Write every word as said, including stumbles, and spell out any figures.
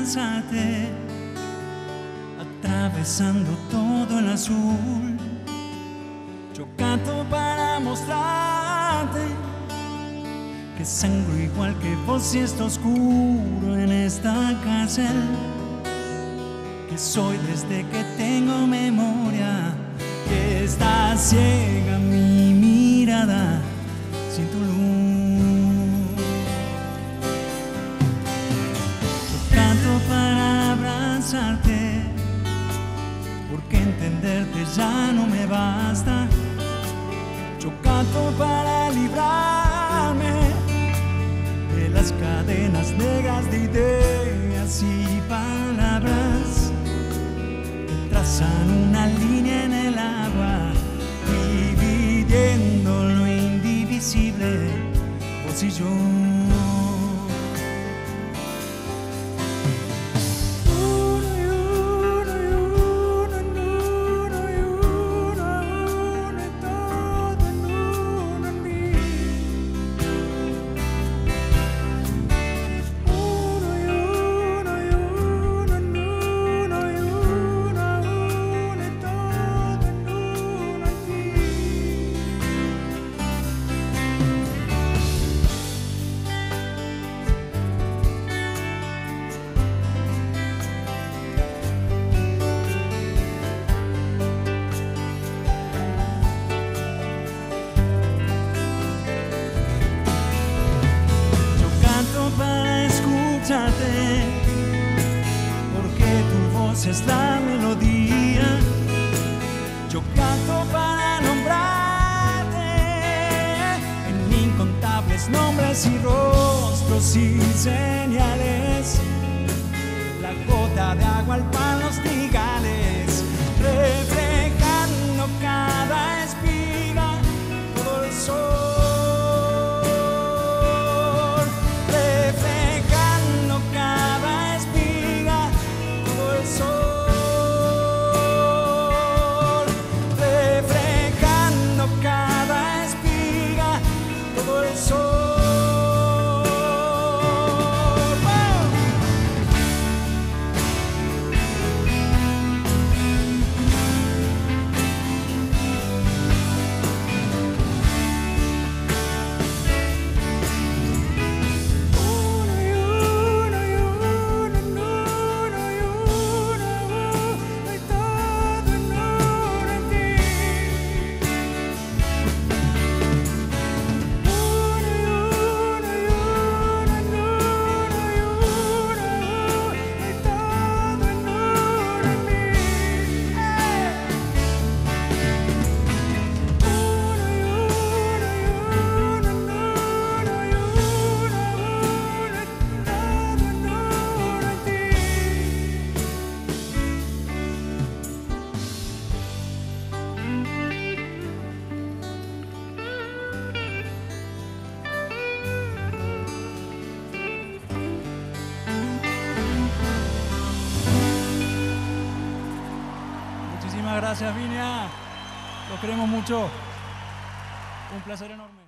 abrazarte, atravesando todo el azul. Yo canto para mostrarte que sangro igual que vos y está oscuro en esta cárcel, que soy desde que tengo memoria, que está ciega mi mirada sin tu luz. Yo canto para abrazarte, porque entenderte ya no me basta. Yo canto para librarme de las cadenas negras de ideas y palabras que trazan una línea en el agua, dividiendo lo indivisible, vos y yo. Porque tu voz es la melodía. Yo canto para nombrarte en incontables nombres y rostros y señales. La gota de agua al pan, los trigales, reflejando cada espiga, todo el sol. Muchísimas gracias, Viña. Los queremos mucho. Un placer enorme.